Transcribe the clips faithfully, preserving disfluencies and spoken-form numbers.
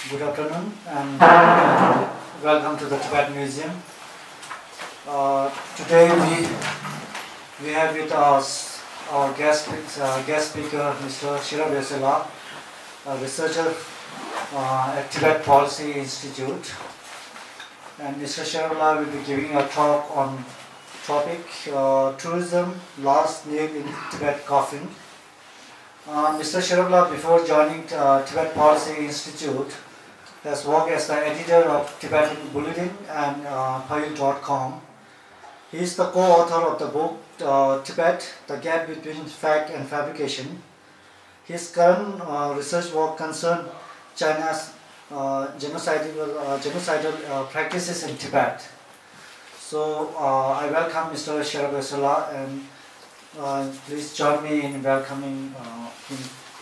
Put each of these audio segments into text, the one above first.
Good afternoon and welcome to the Tibet Museum. Uh, today we we have with us our guest uh, guest speaker, Mister Shira Vesela, a researcher uh, at Tibet Policy Institute, and Mister Sharla will be giving a talk on topic uh, tourism, last nail in Tibet coffin. Uh, Mister Sharla, before joining uh, Tibet Policy Institute, has worked as the editor of Tibetan Bulletin and uh, Payul dot com. He is the co-author of the book uh, Tibet, The Gap Between Fact and Fabrication. His current uh, research work concerns China's uh, genocidal, uh, genocidal uh, practices in Tibet. So uh, I welcome Mister Sharabesala, and uh, please join me in welcoming uh, him.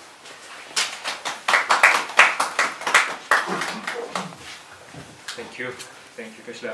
Thank you. Thank you, Krishna.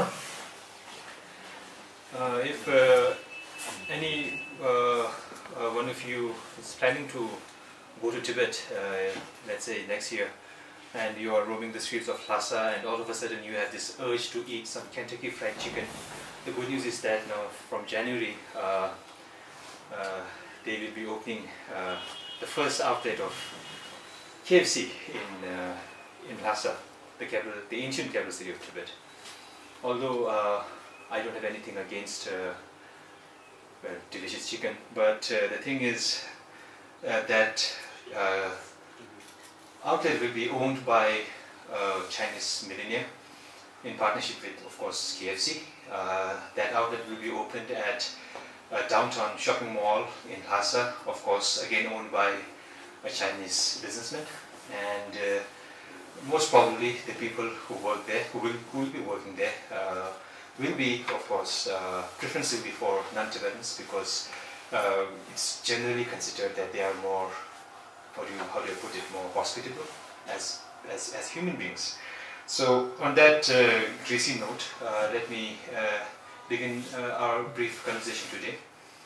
uh, if uh, any uh, uh, one of you is planning to go to Tibet, uh, let's say next year, and you are roaming the streets of Lhasa, and all of a sudden you have this urge to eat some Kentucky Fried Chicken, the good news is that now from January uh, uh, they will be opening uh, the first outlet of K F C in uh, in Lhasa, the capital, the ancient capital city of Tibet. Although uh, I don't have anything against uh, well, delicious chicken, but uh, the thing is uh, that uh, outlet will be owned by uh, Chinese millionaire in partnership with, of course, K F C. Uh, that outlet will be opened at a downtown shopping mall in Lhasa, of course, again owned by a Chinese businessman, and uh, most probably the people who work there, who will, who will be working there, uh, will be, of course, uh, preferentially for non-Tibetans, because uh, it's generally considered that they are more, how do you, how do you put it, more hospitable as, as, as human beings. So on that uh, greasy note, uh, let me uh, begin uh, our brief conversation today.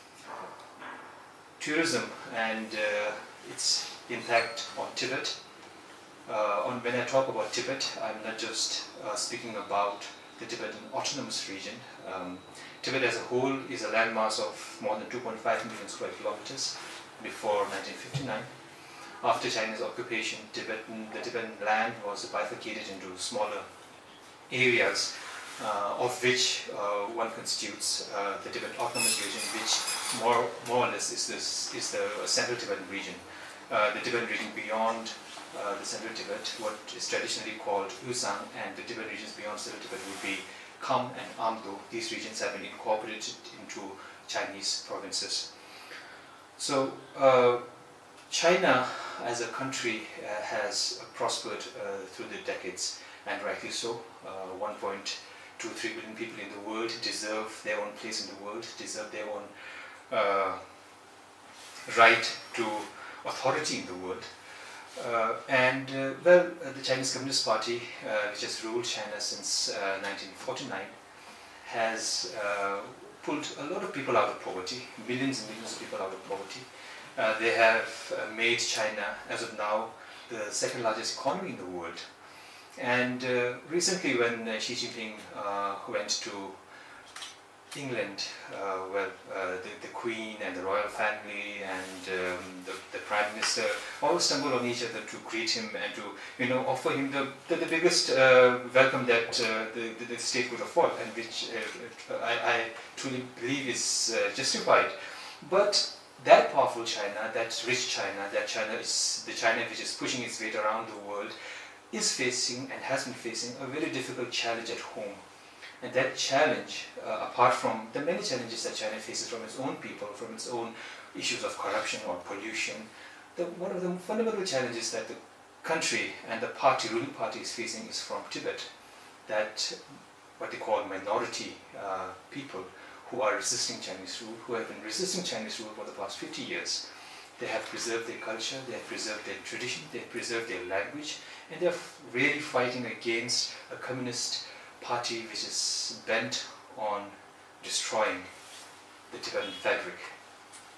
Tourism and uh, its impact on Tibet. Uh, on, when I talk about Tibet, I'm not just uh, speaking about the Tibetan Autonomous Region. Um, Tibet as a whole is a landmass of more than two point five million square kilometers before nineteen fifty-nine. After China's occupation, Tibetan, the Tibetan land was bifurcated into smaller areas, uh, of which uh, one constitutes uh, the Tibetan Autonomous Region, which more, more or less is, this, is the central Tibetan region. Uh, the Tibetan region beyond Uh, the central Tibet, what is traditionally called Yusang, and the Tibetan regions beyond central Tibet would be Kham and Amdo. These regions have been incorporated into Chinese provinces. So uh, China as a country uh, has prospered uh, through the decades, and rightly so. Uh, one point two three billion people in the world deserve their own place in the world, deserve their own uh, right to authority in the world. Uh, and uh, well, uh, the Chinese Communist Party, uh, which has ruled China since uh, nineteen forty-nine, has uh, pulled a lot of people out of poverty, millions and millions of people out of poverty. Uh, they have uh, made China, as of now, the second largest economy in the world. And uh, recently, when uh, Xi Jinping uh, went to England, uh, well, uh, the, the Queen and the royal family and um, the, the Prime Minister all stumbled on each other to greet him and to, you know, offer him the, the, the biggest uh, welcome that uh, the, the, the state could afford, and which uh, I, I truly believe is uh, justified. But that powerful China, that rich China, that China is the China which is pushing its weight around the world, is facing and has been facing a very difficult challenge at home. And that challenge, uh, apart from the many challenges that China faces from its own people, from its own issues of corruption or pollution, the, one of the fundamental challenges that the country and the party, ruling party is facing is from Tibet. That what they call minority uh, people who are resisting Chinese rule, who have been resisting Chinese rule for the past fifty years. They have preserved their culture, they have preserved their tradition, they have preserved their language, and they are really fighting against a communist party which is bent on destroying the Tibetan fabric.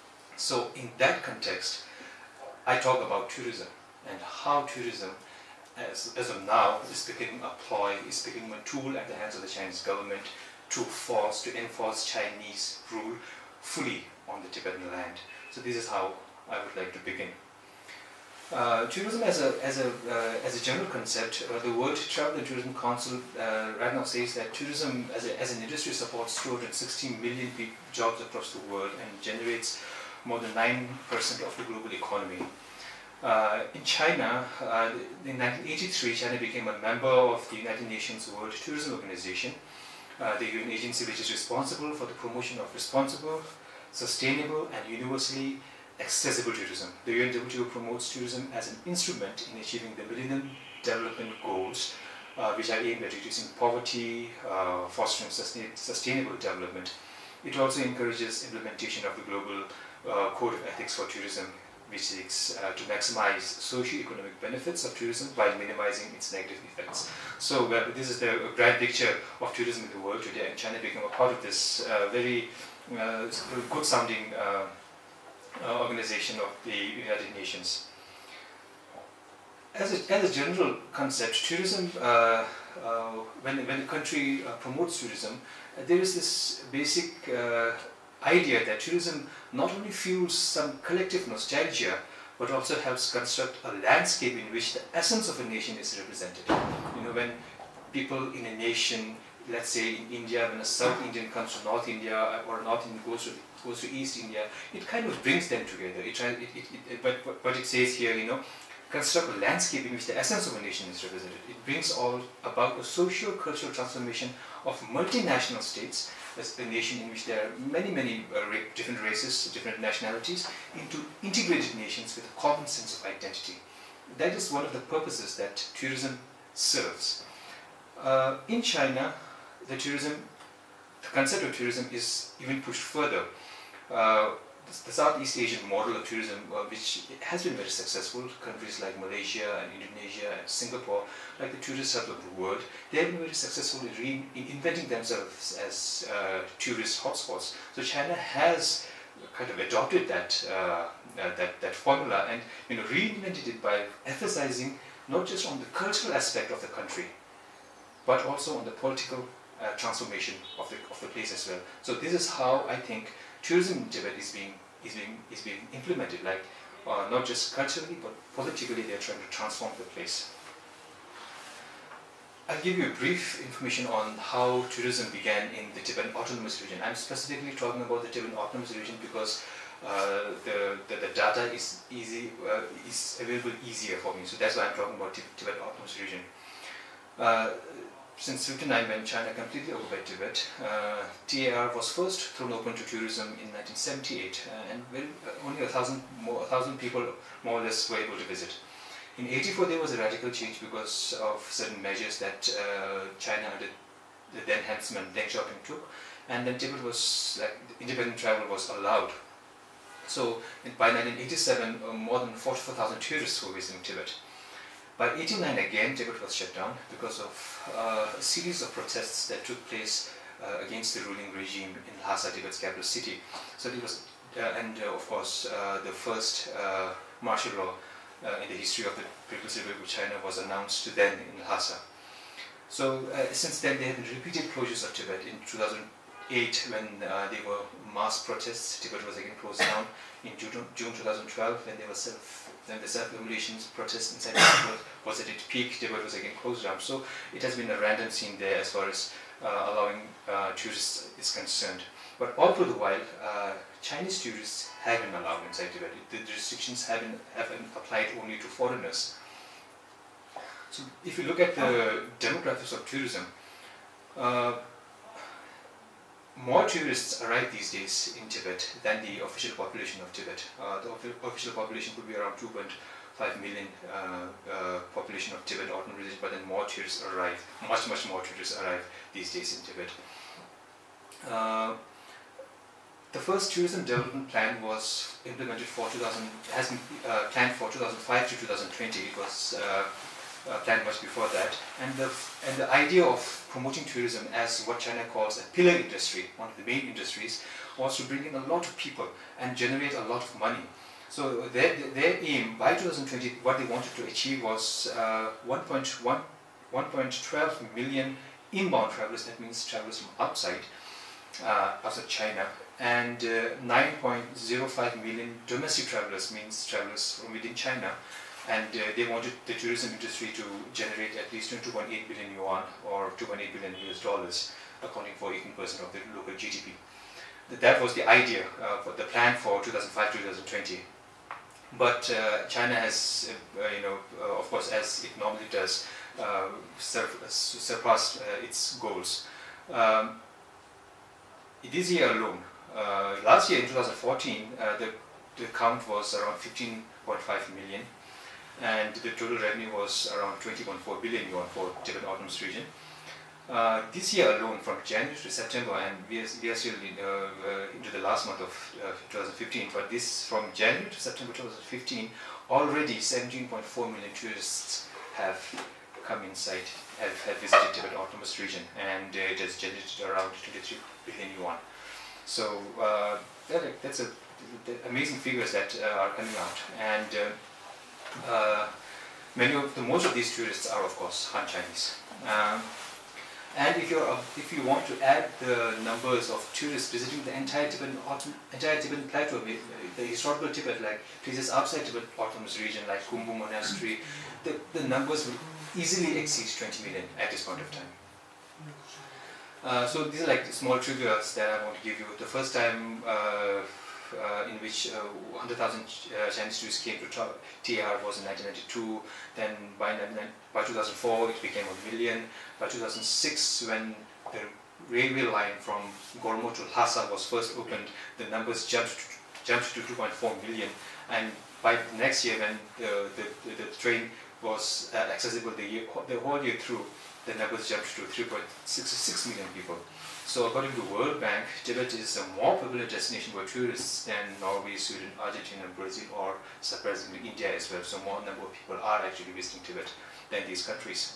So in that context, I talk about tourism and how tourism as, as of now, is becoming a ploy, is becoming a tool at the hands of the Chinese government to force, to enforce Chinese rule fully on the Tibetan land. So this is how I would like to begin. Uh, tourism as a, as a, uh, as a general concept, uh, the World Travel and Tourism Council uh, right now says that tourism as, a, as an industry supports two hundred sixty million jobs across the world and generates more than nine percent of the global economy. Uh, in China, uh, in nineteen eighty-three, China became a member of the United Nations World Tourism Organization, uh, the U N agency which is responsible for the promotion of responsible, sustainable and universally accessible tourism. The U N W T O promotes tourism as an instrument in achieving the Millennium Development Goals, uh, which are aimed at reducing poverty, uh, fostering sustain sustainable development. It also encourages implementation of the Global uh, Code of Ethics for Tourism, which seeks uh, to maximize socio-economic benefits of tourism while minimizing its negative effects. So uh, this is the grand picture of tourism in the world today, and China became a part of this uh, very uh, good-sounding uh, uh, organization of the United Nations. As a, as a general concept, tourism, uh, uh, when, when a country uh, promotes tourism, uh, there is this basic uh, idea that tourism not only fuels some collective nostalgia, but also helps construct a landscape in which the essence of a nation is represented. You know, when people in a nation, let's say in India, when a South Indian comes to North India or a North Indian goes to, goes to East India, it kind of brings them together. It, it, it, it, but what it says here, you know, construct a landscape in which the essence of a nation is represented. It brings all about a socio-cultural transformation of multinational states, as a nation in which there are many, many uh, ra different races, different nationalities, into integrated nations with a common sense of identity. That is one of the purposes that tourism serves. Uh, in China, the tourism, the concept of tourism is even pushed further. Uh, the, the Southeast Asian model of tourism, uh, which has been very successful, countries like Malaysia and Indonesia and Singapore, like the tourist hub of the world, they have been very successful in, re in inventing themselves as uh, tourist hotspots. So China has kind of adopted that, uh, uh, that, that formula and you know, reinvented it by emphasizing not just on the cultural aspect of the country, but also on the political uh, transformation of the, of the place as well. So this is how I think tourism in Tibet is being, is being, is being implemented, like uh, not just culturally, but politically they are trying to transform the place. I'll give you a brief information on how tourism began in the Tibetan Autonomous Region. I'm specifically talking about the Tibetan Autonomous Region because uh, the, the, the data is, easy, uh, is available easier for me, so that's why I'm talking about the Tibetan Autonomous Region. Uh, Since fifty-nine, when China completely occupied Tibet, uh, T A R was first thrown open to tourism in nineteen seventy-eight, uh, and very, uh, only a thousand, more, a thousand people more or less were able to visit. In eighty-four, there was a radical change because of certain measures that uh, China under the then headsman Deng Xiaoping took, and then Tibet was, like, independent travel was allowed. So in, by nineteen eighty-seven, uh, more than forty-four thousand tourists were visiting Tibet. By eighty-nine again, Tibet was shut down because of uh, a series of protests that took place uh, against the ruling regime in Lhasa, Tibet's capital city. So it was, uh, and uh, of course, uh, the first uh, martial law uh, in the history of the People's Republic of China was announced then in Lhasa. So uh, since then, there have been repeated closures of Tibet. In two thousand eight, when uh, there were mass protests, Tibet was again closed down. In June, June two thousand twelve, when there was self Then the self-emulation protest inside Tibet was at its peak, Tibet was again closed down. So it has been a random scene there as far as uh, allowing uh, tourists is concerned. But all through the while, uh, Chinese tourists have been allowed inside Tibet. The restrictions have been, have been applied only to foreigners. So if you look at the demographics of tourism, uh, more tourists arrive these days in Tibet than the official population of Tibet. Uh, the official population could be around two point five million uh, uh, population of Tibet Autonomous Region, but then more tourists arrive, much much more tourists arrive these days in Tibet. Uh, the first tourism development plan was implemented for two thousand, has been uh, planned for two thousand five to two thousand twenty. It was uh, Uh, planned much before that, and the and the idea of promoting tourism as what China calls a pillar industry, one of the main industries, was to bring in a lot of people and generate a lot of money. So their, their aim by two thousand twenty, what they wanted to achieve was uh, one point one, one point one two million inbound travelers, that means travelers from outside, uh, outside China, and uh, nine point zero five million domestic travelers, means travelers from within China. And uh, they wanted the tourism industry to generate at least two point eight billion yuan, or two point eight billion U S dollars, accounting for eighteen percent of the local G D P. That was the idea uh, for the plan for two thousand five to two thousand twenty. But uh, China has, uh, you know, uh, of course, as it normally does, uh, sur surpassed uh, its goals. Um, this year alone, uh, last year in two thousand fourteen, uh, the, the count was around fifteen point five million, and the total revenue was around twenty point four billion yuan for Tibetan Autonomous Region. Uh, this year alone, from January to September, and we are, we are still in, uh, uh, into the last month of uh, two thousand fifteen, but this from January to September two thousand fifteen, already seventeen point four million tourists have come inside, have, have visited Tibetan Autonomous Region, and uh, it has generated around twenty-three billion yuan. So uh, that, that's a the amazing figures that uh, are coming out, and uh, uh, many of the most of these tourists are, of course, Han Chinese. Um, And if you uh, if you want to add the numbers of tourists visiting the entire Tibetan entire Tibetan plateau, the historical Tibet, like places outside Tibet Autonomous Region, like Khumbu Monastery, the, the numbers will easily exceed twenty million at this point of time. Uh, so these are like the small triggers that I want to give you. The first time uh, uh, in which uh, one hundred thousand uh, Chinese tourists came to T A R was in nineteen ninety-two. Then by, by two thousand four it became a million. By two thousand six, when the railway line from Gormo to Lhasa was first opened, the numbers jumped to, jumped to two point four million. And by next year, when the, the, the, the train was uh, accessible the, year, the whole year through, the numbers jumped to three point six six million people. So according to the World Bank, Tibet is a more popular destination for tourists than Norway, Sweden, Argentina, Brazil, or surprisingly India as well. So more number of people are actually visiting Tibet than these countries.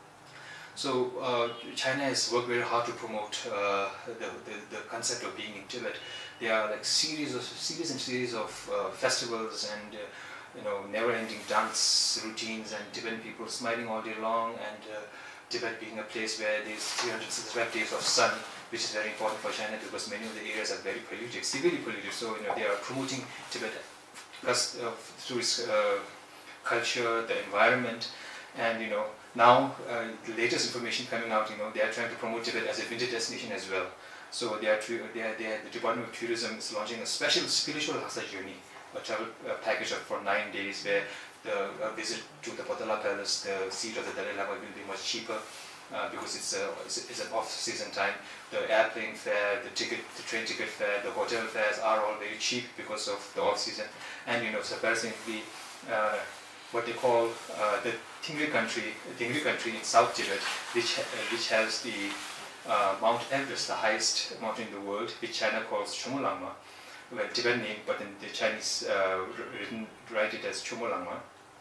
So uh, China has worked very hard to promote uh, the, the, the concept of being in Tibet. There are like series of series and series of uh, festivals and uh, you know never-ending dance routines, and Tibetan people smiling all day long, and uh, Tibet being a place where there's three hundred sixty-five days of sun, which is very important for China because many of the areas are very polluted, severely polluted. So you know they are promoting Tibet because uh, through its uh, culture, the environment, and you know now uh, the latest information coming out, you know they are trying to promote Tibet as a winter destination as well. So they are, they are, they are the Department of Tourism is launching a special spiritual Lhasa journey, a travel uh, package of, for nine days where the uh, visit to the Potala Palace, the seat of the Dalai Lama, will be much cheaper uh, because it's, a, it's, it's an off-season time. The airplane fare, the ticket, the train ticket fare, the hotel fares are all very cheap because of the off-season. And you know, surprisingly, uh, what they call uh, the Tingri country, Tingri country in South Tibet, which uh, which has the uh, Mount Everest, the highest mountain in the world, which China calls Chomolungma, well, Tibetan name, but in the Chinese uh, written write it as Chomolungma.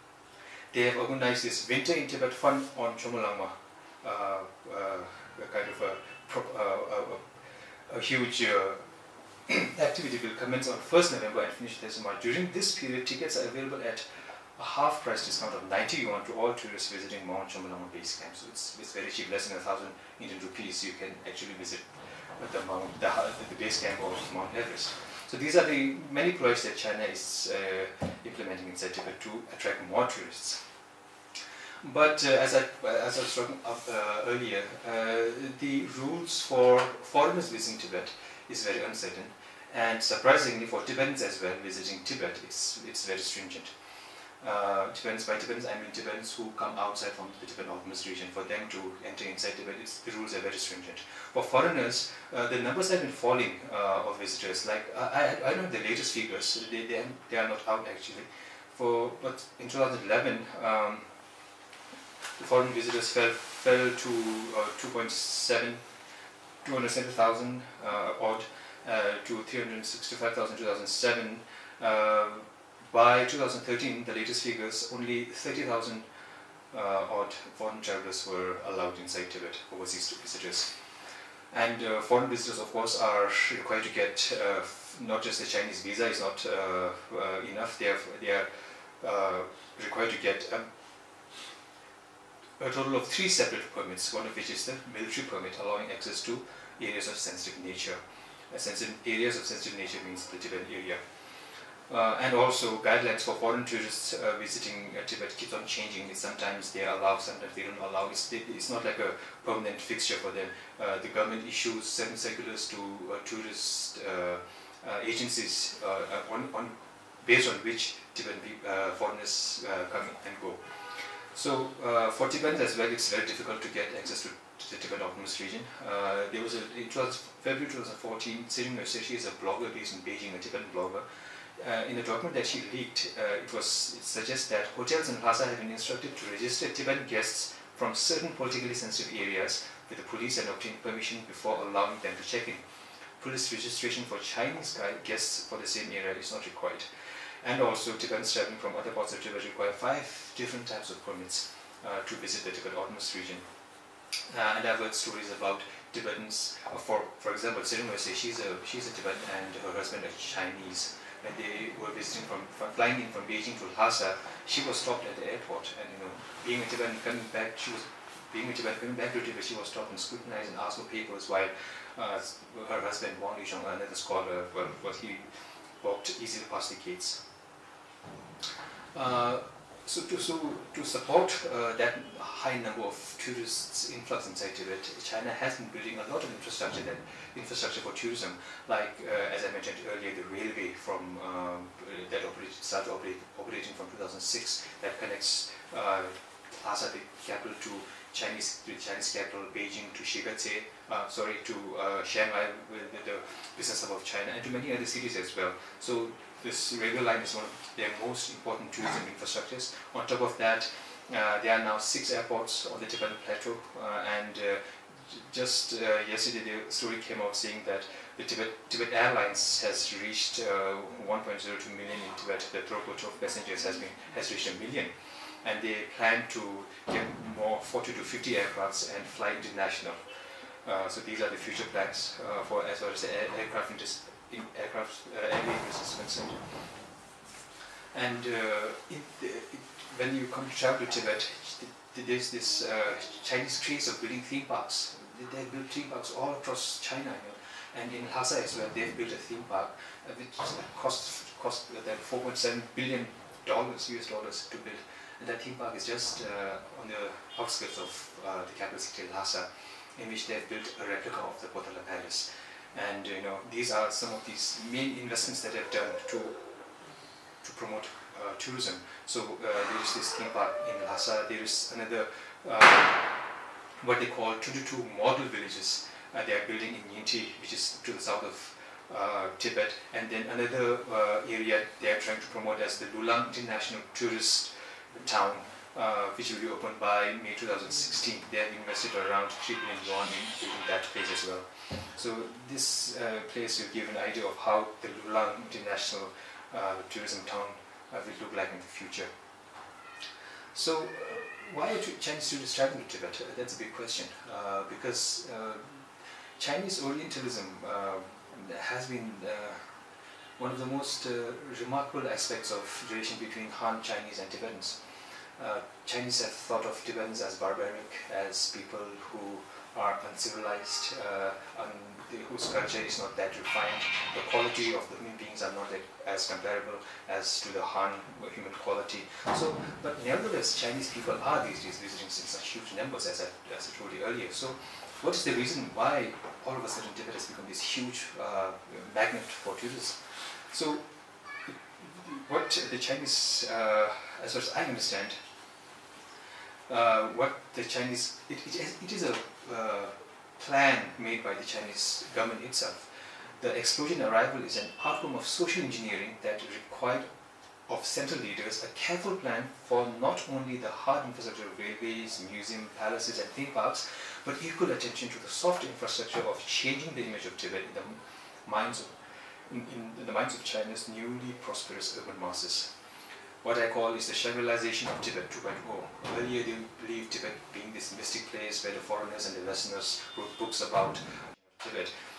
They have organized this Winter in Tibet Fun on Chomolungma, uh, uh, a kind of a, uh, a, a, a huge uh, activity will commence on first November and finish this March. During this period, tickets are available at a half price discount of ninety yuan to all tourists visiting Mount Chomolungma base camp. So it's, it's very cheap, less than a thousand Indian rupees. You can actually visit the Mount, the, the base camp of Mount Everest. So these are the many ploys that China is uh, implementing inside Tibet to attract more tourists. But uh, as, I, as I was talking up uh, earlier, uh, the rules for foreigners visiting Tibet is very uncertain, and surprisingly for Tibetans as well visiting Tibet, it's, it's very stringent. Uh, Tibetans, by Tibetans, I mean Tibetans who come outside from the Tibetan Autonomous Region. For them to enter inside Tibet, it's, the rules are very stringent. For foreigners, uh, the numbers have been falling uh, of visitors. Like uh, I, I don't know the latest figures; they, they, they are not out actually. For but in two thousand eleven, um, the foreign visitors fell fell to uh, two point seven, two hundred seventy thousand uh, odd uh, to three hundred sixty-five thousand in two thousand seven. Uh, By two thousand thirteen, the latest figures, only thirty thousand uh, odd foreign travelers were allowed inside Tibet, overseas visitors. And uh, foreign visitors, of course, are required to get uh, not just the Chinese visa is not uh, uh, enough. They are they are uh, required to get um, a total of three separate permits. One of which is the military permit, allowing access to areas of sensitive nature. Uh, sensitive areas of sensitive nature means the Tibetan area. Uh, and also guidelines for foreign tourists uh, visiting uh, Tibet keeps on changing. Sometimes they allow, sometimes they don't allow. It's, it's not like a permanent fixture for them. Uh, the government issues certain circulars to uh, tourist uh, uh, agencies uh, on, on based on which Tibetan uh, foreigners uh, come and go. So uh, for Tibetans as well, it's very difficult to get access to, to the Tibet Autonomous Region. Uh, there was a, it was February two thousand fourteen. Sirin Nurseshi is a blogger based in Beijing, a Tibetan blogger. Uh, in a document that she leaked, uh, it was it suggests that hotels in Lhasa have been instructed to register Tibetan guests from certain politically sensitive areas with the police and obtain permission before allowing them to check in. Police registration for Chinese guests for the same area is not required. And also, Tibetans traveling from other parts of Tibet require five different types of permits uh, to visit the Tibet Autonomous Region. Uh, and I've heard stories about Tibetans. Uh, for for example, Sirin Wese, she's a she's a Tibetan and her husband are Chinese. When they were visiting from, from flying in from Beijing to Lhasa, she was stopped at the airport, and you know, being a Tibetan coming back, she was being a Tibetan coming back to Tibet, she was stopped and scrutinized and asked for papers. While uh, her husband Wang Lishong, another scholar, well, well he walked easily past the gates. Uh, so to so to support uh, that high number of tourists influx inside Tibet, China has been building a lot of infrastructure that infrastructure for tourism, like uh, as I mentioned earlier, the railway from um, that operated started operate, operating from two thousand six that connects uh, Lhasa, the capital, to Chinese the Chinese capital Beijing, to Shigatse, uh, sorry to uh, Shanghai, the, the business hub of China, and to many other cities as well. So this railway line is one of their most important tourism infrastructures. On top of that, uh, there are now six airports on the Tibetan plateau, uh, and uh, just uh, yesterday the story came out saying that the Tibet, Tibet Airlines has reached uh, one point zero two million in Tibet. The throughput of passengers has been has reached a million, and they plan to get more forty to fifty aircrafts and fly international. Uh, so these are the future plans uh, for as far as the air, aircraft industry. In aircraft uh, airline business concerned. And uh, it, it, when you come to travel to Tibet, there's this uh, Chinese craze of building theme parks. They, they build theme parks all across China, you know. And in Lhasa as well, they've built a theme park uh, which costs cost them four point seven billion dollars U S dollars to build. And that theme park is just uh, on the outskirts of uh, the capital city, Lhasa, in which they've built a replica of the Potala Palace. And you know, these are some of these main investments that they've done to to promote uh, tourism. So uh, there is this theme park in Lhasa. There is another uh, what they call twenty-two model villages. Uh, they are building in Yinti, which is to the south of uh, Tibet, and then another uh, area they are trying to promote as the Lulang International Tourist Town, uh, which will be opened by May two thousand sixteen. They have invested around three billion yuan in building that place as well. So this uh, place will give an idea of how the Lulang International uh, Tourism Town uh, will look like in the future. So uh, why are Chinese tourists traveling to Tibet? Uh, that's a big question, uh, because uh, Chinese Orientalism uh, has been uh, one of the most uh, remarkable aspects of relation between Han Chinese and Tibetans. Uh, Chinese have thought of Tibetans as barbaric, as people who are uncivilized, uh, and whose culture is not that refined. The quality of the human beings are not that as comparable as to the Han human quality. So, but nevertheless, Chinese people are these days visiting in such huge numbers, as I, as I told you earlier. So, what is the reason why all of a sudden Tibet has become this huge uh, magnet for tourists? So, what the Chinese, uh, as far as I understand, uh, what the Chinese, it, it, it is a uh, plan made by the Chinese government itself. The explosion arrival is an outcome of social engineering that required of central leaders a careful plan for not only the hard infrastructure of railways, museums, palaces and theme parks, but equal attention to the soft infrastructure of changing the image of Tibet in the minds of, in, in the minds of China's newly prosperous urban masses. What I call is the Shangri-Laization of Tibet two point oh. Earlier they believed Tibet being this mystic place where the foreigners and the Westerners wrote books about Tibet.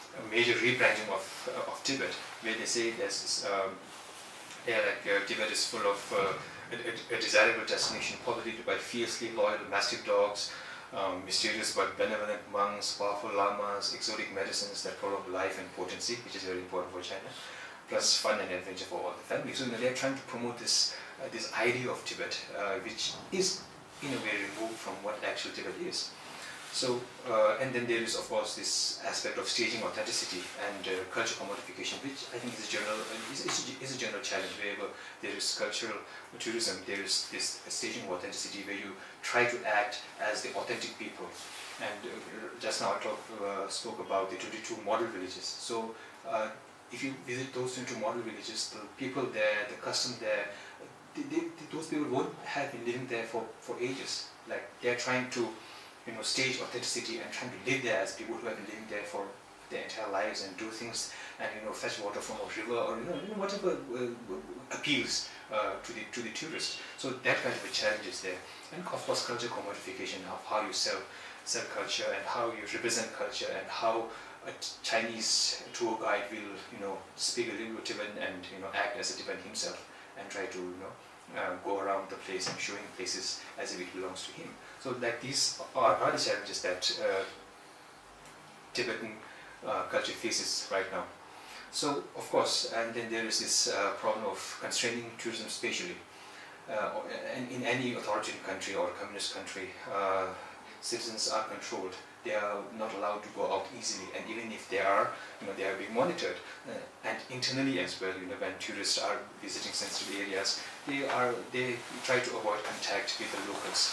a major rebranding of, uh, of Tibet, where they say there's this, um, yeah, like uh, Tibet is full of uh, a, a, a desirable destination populated by fiercely loyal mastiff dogs, um, mysterious but benevolent monks, powerful lamas, exotic medicines that prolong life and potency, which is very important for China, plus fun and adventure for all the family. So you know, they're trying to promote this uh, this idea of Tibet, uh, which is in a way removed from what actual Tibet is. So, uh, and then there is of course this aspect of staging authenticity and uh, culture commodification, which I think is a general is, is, a, is a general challenge. Wherever there is cultural tourism, there is this staging of authenticity where you try to act as the authentic people. And uh, just now I talk, uh, spoke about the twenty-two model villages. So, uh, if you visit those twenty-two model villages, the people there, the custom there, they, they, those people won't have been living there for, for ages. Like they're trying to, you know, stage authenticity and trying to live there as people who have been living there for their entire lives and do things and, you know, fetch water from a river or, you know, you know whatever uh, appeals uh, to the to the tourist. So that kind of a challenge is there. And of course, culture commodification of how you sell sell culture and how you represent culture and how a Chinese tour guide will, you know, speak a little Tibetan and, you know, act as a Tibetan himself and try to, you know, uh, go around the place and showing places as if it belongs to him. So like these are, are the challenges that uh, Tibetan uh, culture faces right now. So of course, and then there is this uh, problem of constraining tourism spatially. Uh, and in any authoritarian country or communist country, uh, citizens are controlled. They are not allowed to go out easily, and even if they are, you know, they are being monitored. Uh, and internally as well, you know, when tourists are visiting sensitive areas, they are they try to avoid contact with the locals.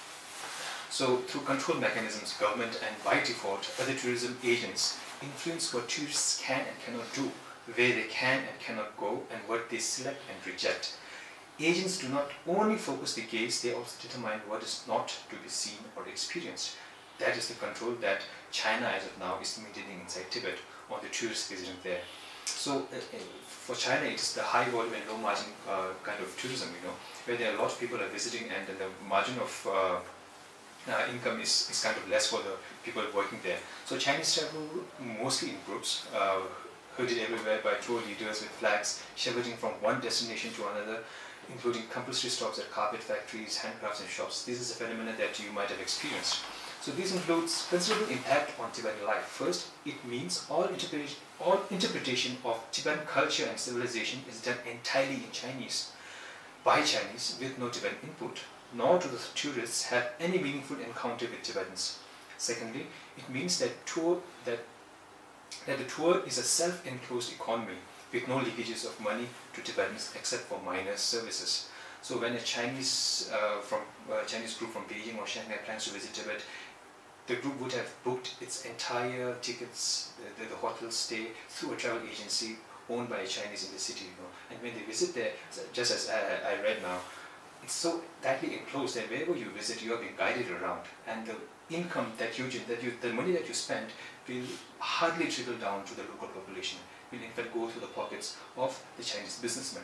So through control mechanisms, government and by default, other tourism agents influence what tourists can and cannot do, where they can and cannot go, and what they select and reject. Agents do not only focus the gaze, they also determine what is not to be seen or experienced. That is the control that China as of now is maintaining inside Tibet on the tourists visiting there. So uh, for China it is the high volume and low margin uh, kind of tourism, you know, where there are a lot of people are visiting and the margin of uh, uh, income is, is kind of less for the people working there. So Chinese travel mostly in groups, uh, hooded everywhere by tour leaders with flags shepherding from one destination to another, including compulsory stops at carpet factories, handcrafts and shops. This is a phenomenon that you might have experienced. So this includes considerable impact on Tibetan life. First, it means all interpretation, all interpretation of Tibetan culture and civilization is done entirely in Chinese, by Chinese, with no Tibetan input, nor do the tourists have any meaningful encounter with Tibetans. Secondly, it means that, tour, that, that the tour is a self-enclosed economy, with no leakages of money to Tibetans except for minor services. So when a Chinese uh, from uh, Chinese group from Beijing or Shanghai plans to visit Tibet, the group would have booked its entire tickets, the, the hotel stay through a travel agency owned by a Chinese in the city. You know. And when they visit there, just as I, I read now, it's so tightly enclosed that wherever you visit, you are being guided around, and the income that you that you the money that you spend will hardly trickle down to the local population. Will in fact go through the pockets of the Chinese businessmen.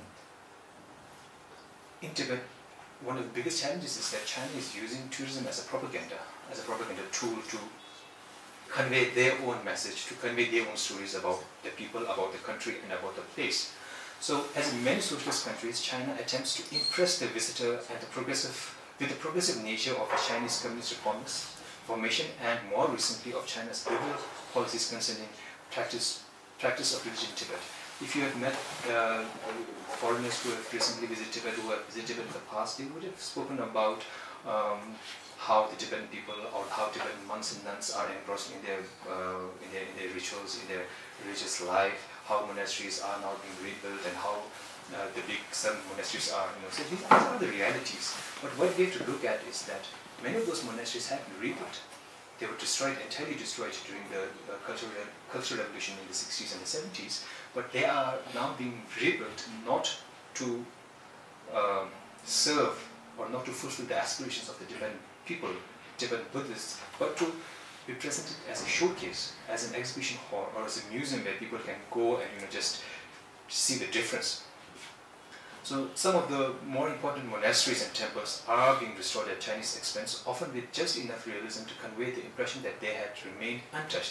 In Tibet, one of the biggest challenges is that China is using tourism as a propaganda, as a propaganda tool to convey their own message, to convey their own stories about the people, about the country, and about the place. So, as in many socialist countries, China attempts to impress the visitor and the progressive, with the progressive nature of a Chinese communist reformist formation, and more recently of China's liberal policies concerning practice, practice of religion in Tibet. If you have met uh, foreigners who have recently visited Tibet, who have visited Tibet in the past, they would have spoken about um, how the Tibetan people or how Tibetan monks and nuns are engrossed in their, uh, in their in their rituals, in their religious life, how monasteries are now being rebuilt, and how uh, the big sun monasteries are. You know, so these are the realities. But what we have to look at is that many of those monasteries have been rebuilt. They were destroyed, entirely destroyed during the uh, cultural, cultural revolution in the sixties and the seventies, but they are now being rebuilt not to um, serve or not to fulfill the aspirations of the Tibetan people, Tibetan Buddhists, but to be presented as a showcase, as an exhibition hall, or as a museum where people can go and, you know, just see the difference. So some of the more important monasteries and temples are being restored at Chinese expense, often with just enough realism to convey the impression that they had remained untouched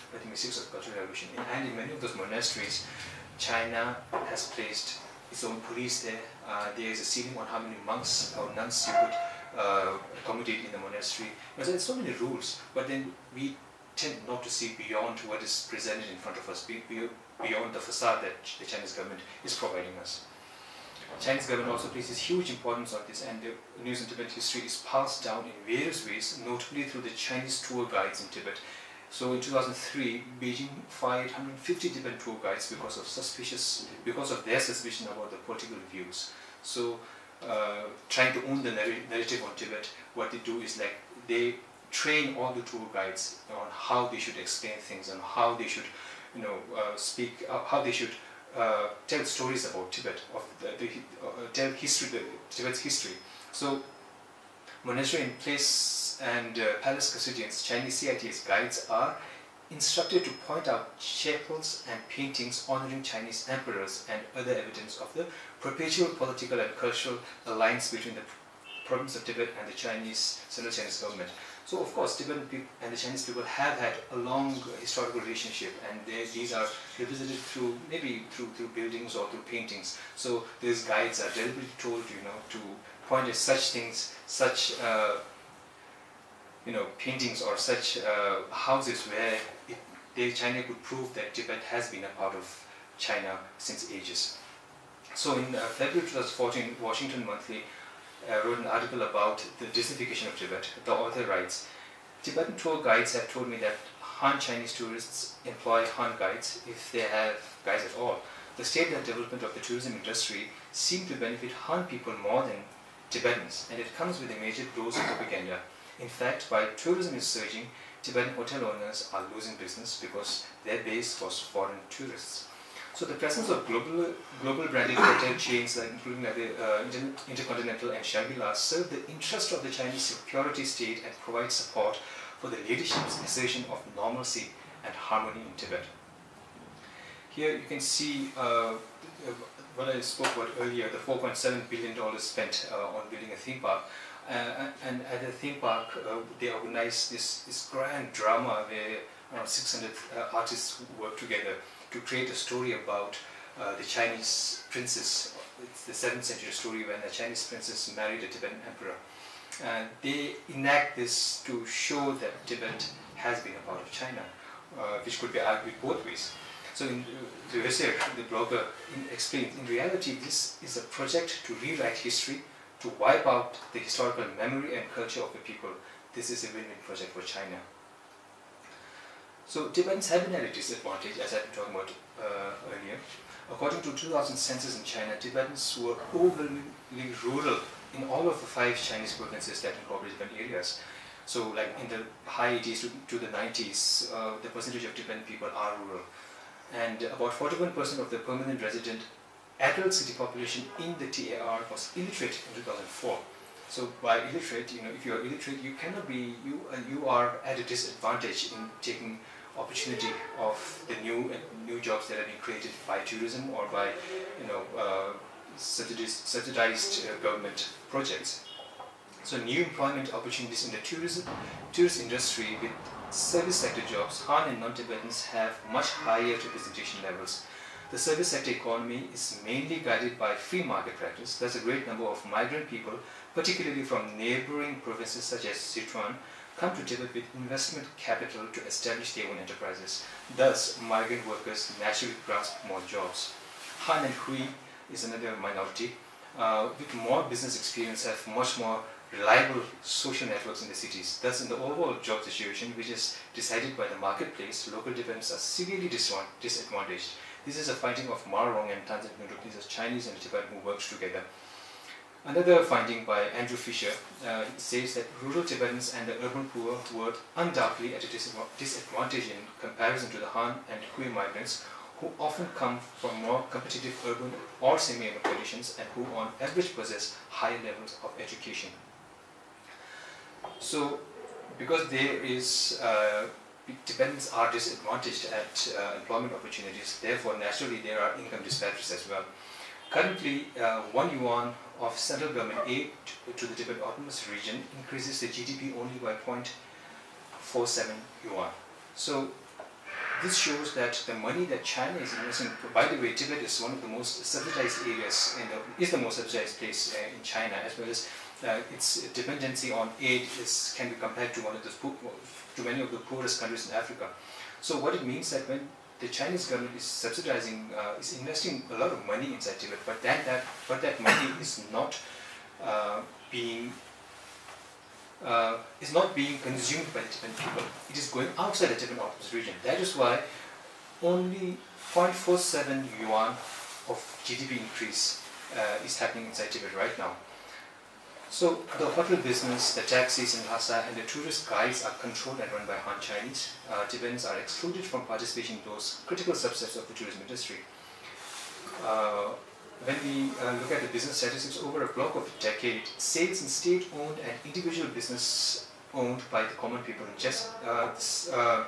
I think, the Sixth Cultural Revolution. And in many of those monasteries, China has placed its own police there. Uh, there is a ceiling on how many monks or nuns you could uh, accommodate in the monastery. And so there's so many rules, but then we tend not to see beyond what is presented in front of us, beyond the facade that the Chinese government is providing us. Chinese government also places huge importance on this, and the news in Tibet history is passed down in various ways, notably through the Chinese tour guides in Tibet. So in two thousand three, Beijing fired one hundred fifty Tibetan tour guides because of suspicious, because of their suspicion about the political views. So, uh, trying to own the narrative on Tibet, what they do is like they train all the tour guides on how they should explain things and how they should, you know, uh, speak, uh, how they should uh, tell stories about Tibet, of the, the uh, tell history, the Tibet's history. So, monastery in place and uh, palace custodians, Chinese C I T S guides, are instructed to point out chapels and paintings honoring Chinese emperors and other evidence of the perpetual political and cultural alliance between the province of Tibet and the Chinese, Central Chinese government. So of course, Tibetan people and the Chinese people have had a long historical relationship, and they, these are represented through, maybe through, through buildings or through paintings. So these guides are deliberately told, you know, to point at such things, such uh, you know, paintings or such uh, houses where it, they, China could prove that Tibet has been a part of China since ages. So in uh, February two thousand fourteen, Washington Monthly uh, wrote an article about the desertification of Tibet. The author writes, Tibetan tour guides have told me that Han Chinese tourists employ Han guides if they have guides at all. The state and development of the tourism industry seem to benefit Han people more than Tibetans, and it comes with a major dose of propaganda. In fact, while tourism is surging, Tibetan hotel owners are losing business because their base was foreign tourists. So the presence of global, global branded hotel chains, like including like the uh, Inter Intercontinental and Shangri-La, serve the interest of the Chinese security state and provide support for the leadership's assertion of normalcy and harmony in Tibet. Here you can see uh, what I spoke about earlier, the four point seven billion dollars spent uh, on building a theme park. Uh, and at the theme park, uh, they organized this, this grand drama where around six hundred uh, artists work together to create a story about uh, the Chinese princess. It's the seventh century story when a Chinese princess married a Tibetan emperor. And they enact this to show that Tibet has been a part of China, uh, which could be argued both ways. So in uh, the Visser, the blogger, in, explains, in reality this is a project to rewrite history, to wipe out the historical memory and culture of the people. This is a win-win project for China. So Tibetans have been at a disadvantage, as I've been talking about uh, earlier. According to two thousand census in China, Tibetans were overwhelmingly rural in all of the five Chinese provinces that incorporate Tibetan areas. So like in the high eighties to, to the nineties, uh, the percentage of Tibetan people are rural. And about forty-one percent of the permanent resident adult city population in the T A R was illiterate in two thousand four. So by illiterate, you know, if you are illiterate, you cannot be, you uh, you are at a disadvantage in taking opportunity of the new uh, new jobs that are being created by tourism or by, you know, uh, subsidized, subsidized uh, government projects. So new employment opportunities in the tourism tourist industry with service sector jobs, Han and non-Tibetans have much higher representation levels. The service sector economy is mainly guided by free market practice. There's a great number of migrant people, particularly from neighboring provinces such as Sichuan, come to Tibet with investment capital to establish their own enterprises. Thus, migrant workers naturally grasp more jobs. Han and Hui is another minority, uh, with more business experience, have much more reliable social networks in the cities. Thus, in the overall job situation, which is decided by the marketplace, local Tibetans are severely disadvantaged. This is a finding of Ma Rong and Tanzan Nuruk. These are Chinese and Tibetan who works together. Another finding by Andrew Fisher uh, says that rural Tibetans and the urban poor were undoubtedly at a disadvantage in comparison to the Han and Hui migrants, who often come from more competitive urban or semi-urban conditions and who on average possess higher levels of education. So, because there is uh, Tibetans are disadvantaged at uh, employment opportunities, therefore naturally there are income disparities as well. Currently, uh, one yuan of central government aid to the Tibet Autonomous Region increases the G D P only by zero point four seven yuan. So this shows that the money that China is investing, by the way, Tibet is one of the most subsidized areas, in the, is the most subsidized place uh, in China, as well as uh, its dependency on aid is, can be compared to one of the to many of the poorest countries in Africa. So what it means that when the Chinese government is subsidizing, uh, is investing a lot of money inside Tibet, but that, that, but that money is not uh, being Uh, is not being consumed by the Tibetan people. It is going outside the Tibetan Autonomous Region. That is why only zero point four seven yuan of G D P increase uh, is happening inside Tibet right now. So the hotel business, the taxis in Lhasa, and the tourist guides are controlled and run by Han Chinese. Uh, Tibetans are excluded from participation in those critical subsets of the tourism industry. Uh, When we uh, look at the business statistics over a block of a decade, sales in state-owned and individual business owned by the common people, just uh, this, uh,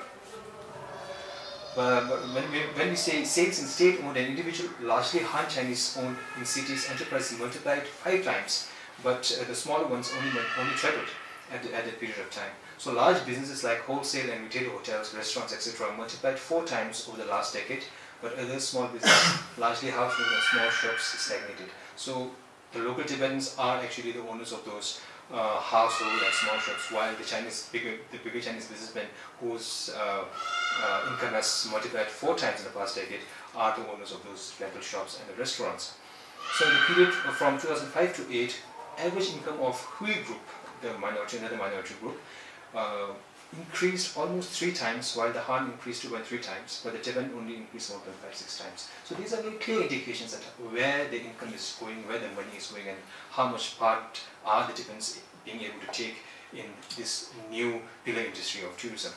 uh, when, we, when we say sales in state-owned and individual, largely Han Chinese owned in cities, enterprises multiplied five times, but uh, the smaller ones only only tripled at, the, at that period of time. So large businesses like wholesale and retail hotels, restaurants, et cetera multiplied four times over the last decade. But other small businesses, largely household and small shops, stagnated. So the local Tibetans are actually the owners of those uh, household and small shops, while the Chinese, bigger, the bigger Chinese businessmen whose uh, uh, income has multiplied four times in the past decade are the owners of those rental shops and the restaurants. So in the period from two thousand five to eight, average income of Hui group, the minority, another minority group, uh, increased almost three times, while the Han increased two point three times, but the Tibetan only increased one point five six times. So these are very clear indications that where the income is going, where the money is going, and how much part are the Tibetans being able to take in this new pillar industry of tourism.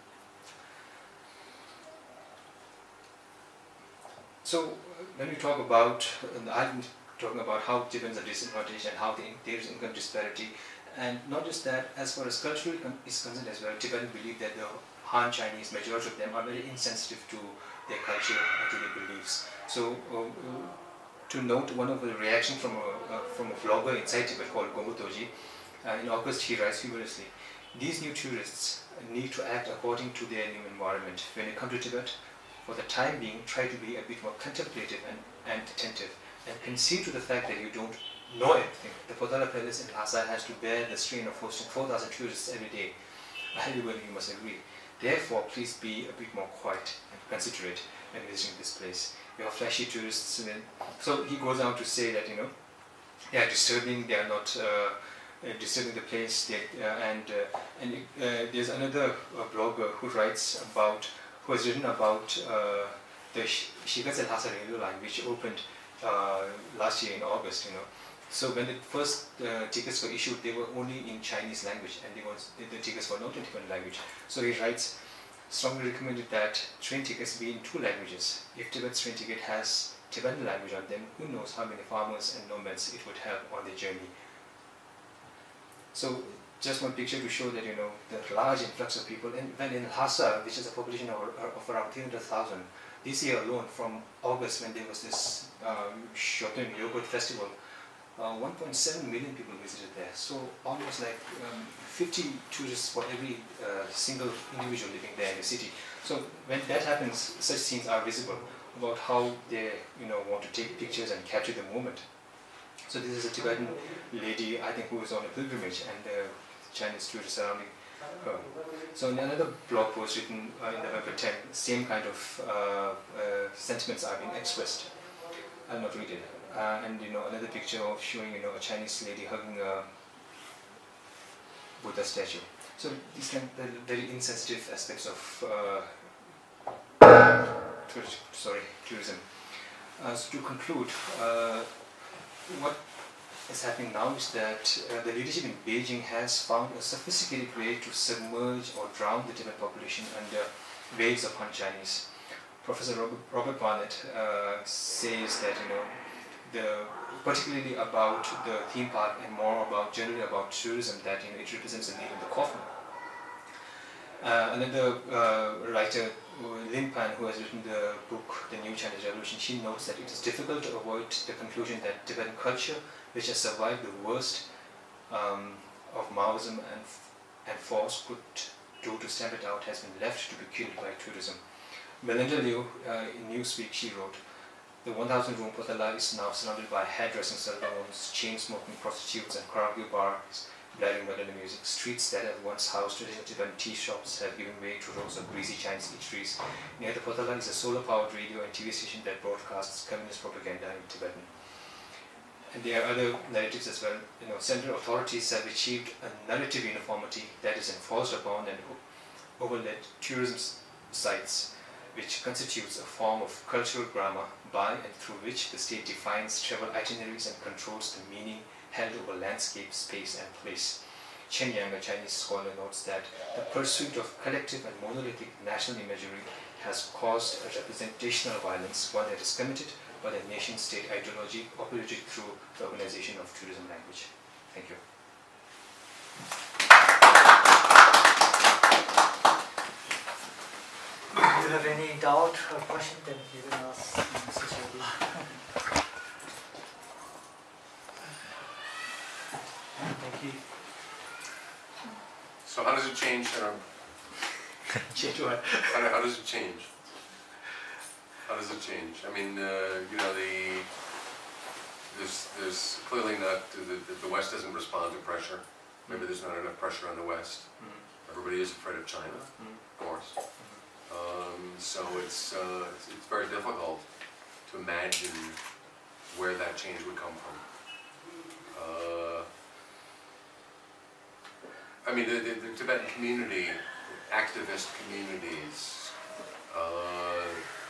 So when we talk about, I've been talking about how Tibetans are disadvantaged and how the, there is income disparity. And not just that, as far as culture is concerned as well, Tibetans believe that the Han Chinese, majority of them, are very insensitive to their culture and to their beliefs. So, uh, to note one of the reactions from a, uh, from a blogger inside Tibet called Gomutoji, uh, in August he writes humorously, "These new tourists need to act according to their new environment. When they come to Tibet, for the time being, try to be a bit more contemplative and, and attentive, and concede to the fact that you don't know everything. The Potala Palace in Lhasa has to bear the strain of hosting four thousand tourists every day. Everybody, you must agree. Therefore, please be a bit more quiet and considerate when visiting this place. You have flashy tourists." So he goes on to say that, you know, they are disturbing, they are not uh, disturbing the place, they, uh, and uh, and uh, there's another uh, blogger who writes about, who has written about uh, the Shigatse Lhasa railway line, which opened uh, last year in August, you know. So when the first uh, tickets were issued, they were only in Chinese language, and they was, the tickets were not in Tibetan language. So he writes, strongly recommended that train tickets be in two languages. If Tibet's train ticket has Tibetan language on them, who knows how many farmers and nomads it would help on their journey. So just one picture to show that, you know, the large influx of people. And when in Lhasa, which is a population of, of around three hundred thousand, this year alone, from August, when there was this um, Shoten Yogurt Festival, Uh, one point seven million people visited there, so almost like um, fifty tourists for every uh, single individual living there in the city. So when that happens, such scenes are visible about how they, you know, want to take pictures and capture the moment. So this is a Tibetan lady, I think, who is on a pilgrimage, and the Chinese tourists surrounding her. So in another blog post written uh, in November tenth, same kind of uh, uh, sentiments are being expressed. I'll not read it. Uh, and, you know, another picture of showing, you know, a Chinese lady hugging a Buddha statue. So these kind of very insensitive aspects of uh, sorry, tourism. Uh, so to conclude, uh, what is happening now is that uh, the leadership in Beijing has found a sophisticated way to submerge or drown the Tibetan population under waves of Han Chinese. Professor Robert, Robert Barnett uh, says that, you know, the, particularly about the theme park and more about generally about tourism, that, you know, it represents a nail in the coffin. Uh, another uh, writer, Lin Pan, who has written the book The New Chinese Revolution, she notes that it is difficult to avoid the conclusion that Tibetan culture, which has survived the worst um, of Maoism and, and force could do to stamp it out, has been left to be killed by tourism. Melinda Liu, uh, in Newsweek, she wrote, "The one thousand room Potala is now surrounded by hairdressing salons, chain-smoking prostitutes and karaoke bars, blaring melody music. Streets that have once housed traditional Tibetan tea shops have given way to rows of greasy Chinese eateries. Near the Potala is a solar-powered radio and T V station that broadcasts communist propaganda in Tibetan." And there are other narratives as well. You know, central authorities have achieved a narrative uniformity that is enforced upon and overlaid tourism sites, which constitutes a form of cultural grammar by and through which the state defines travel itineraries and controls the meaning held over landscape, space and place. Chen Yang, a Chinese scholar, notes that the pursuit of collective and monolithic national imagery has caused a representational violence, one that is committed by the nation-state ideology operated through the organization of tourism language. Thank you. If you have any doubt or question, then you can ask Mister Shetty. Thank you. So how does it change? Um, Change what? how, how does it change? How does it change? I mean, uh, you know, the there's there's clearly not the, the the West doesn't respond to pressure. Maybe there's not enough pressure on the West. Mm-hmm. Everybody is afraid of China, mm-hmm. of course. Mm-hmm. um, so it's, uh, it's it's very difficult to imagine where that change would come from. Uh, I mean, the, the, the Tibetan community, activist communities. Uh,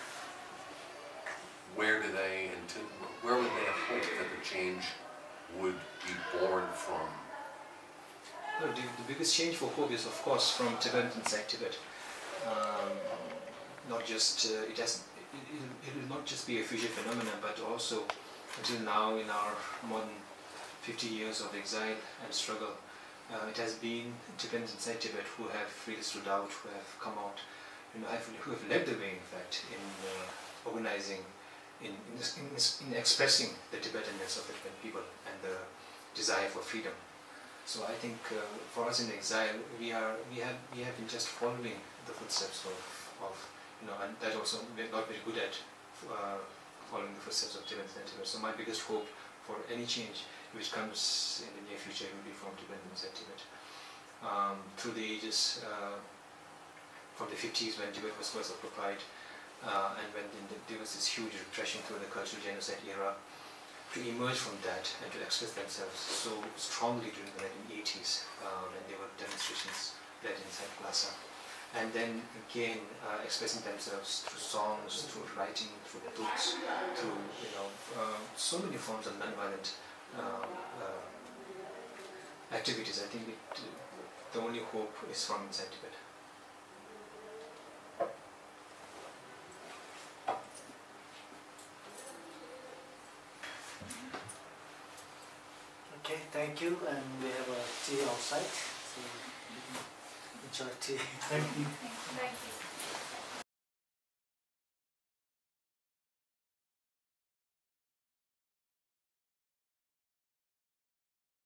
Where do they, where would they have hoped that the change would be born from? No, the, the biggest change for hope is, of course, from Tibet inside Tibet. Um, not just uh, it has, it, it, it will not just be a future phenomenon, but also until now in our modern fifty years of exile and struggle, uh, it has been Tibetans inside Tibet who have freely stood out, who have come out, you know, have, who have led the way, in fact, in uh, organizing. In, in, in, in expressing the Tibetanness of the Tibetan people and the desire for freedom. So I think uh, for us in exile, we are we have we have been just following the footsteps of, of you know, and that also we're not very good at uh, following the footsteps of Tibetans and Tibet. So my biggest hope for any change which comes in the near future will be from Tibetans and Tibet. Um, through the ages, uh, from the fifties when Tibet was first occupied. Uh, and when the, there was this huge repression through the cultural genocide era, to emerge from that and to express themselves so strongly during the nineteen eighties uh, when there were demonstrations led inside Lhasa, and then again uh, expressing themselves through songs, through writing, through books, through you know uh, so many forms of non-violent uh, uh, activities. I think it, uh, the only hope is from inside Tibet. Okay, thank you, and we have a tea outside, so enjoy tea. Thank you.